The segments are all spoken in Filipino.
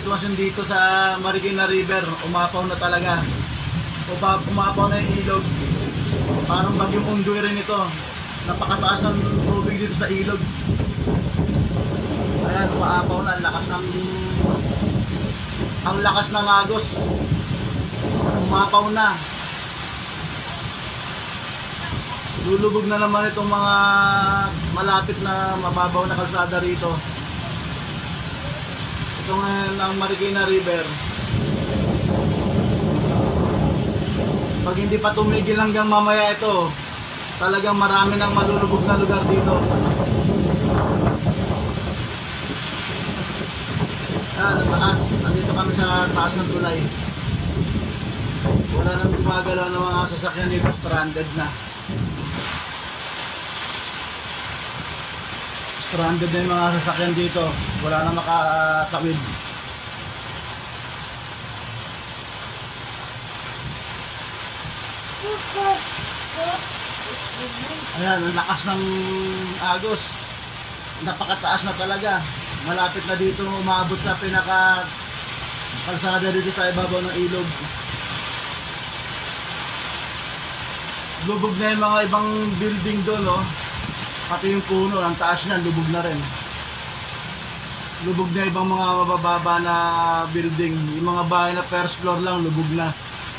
sitwasyon dito sa Marikina River. Umapaw na talaga. Umapaw na yung ilog. Parang bagyong undoy rin ito. Napakataas ng tubig dito sa ilog. Ayan, umaapaw na. Ang lakas ng agos. Umapaw na. Lulubog na naman itong mga malapit na mababaw na kalsada rito. Ito ngayon ang Marikina River. Pag hindi pa tumigil hanggang mamaya ito, talagang marami ng malulubog na lugar dito. Taas. Nandito kami sa taas ng tulay. Wala nang gumagalaw ng mga sasakyan dito, stranded na. Stranded na yung mga sasakyan dito. Wala na makatawid. Ayan, ang lakas ng agos. Napakataas na talaga. Malapit na dito umabot sa pinaka kalsada dito sa ibabaw ng ilog. Lubog na yung mga ibang building doon, no? Pati yung puno, ang taas niyan, lubog na rin. Lubog na ibang mga mabababa na building. Yung mga bahay na first floor lang, lubog na.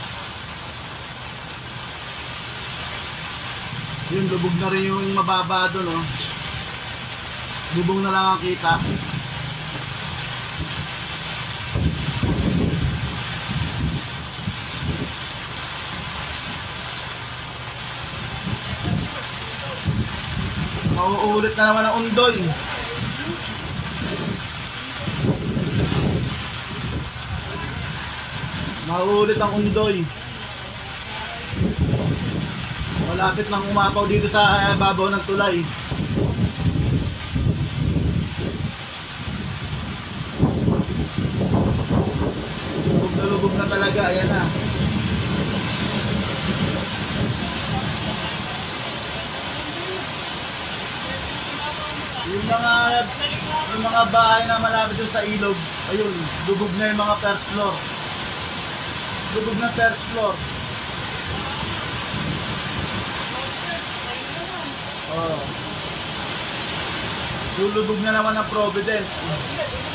Yung lubog na rin yung mababa doon, no? Lubog na lang ang kita. Mauulit na naman ang undoy. Mauulit ang undoy. Malapit nang umapaw dito sa babaw ng tulay. Lubog na talaga, ayan na. Yung mga bahay na malapit doon sa ilog, ayun, lubog na yung mga first floor. Lubog na first floor. Oh. Lulubog na naman ang Providence.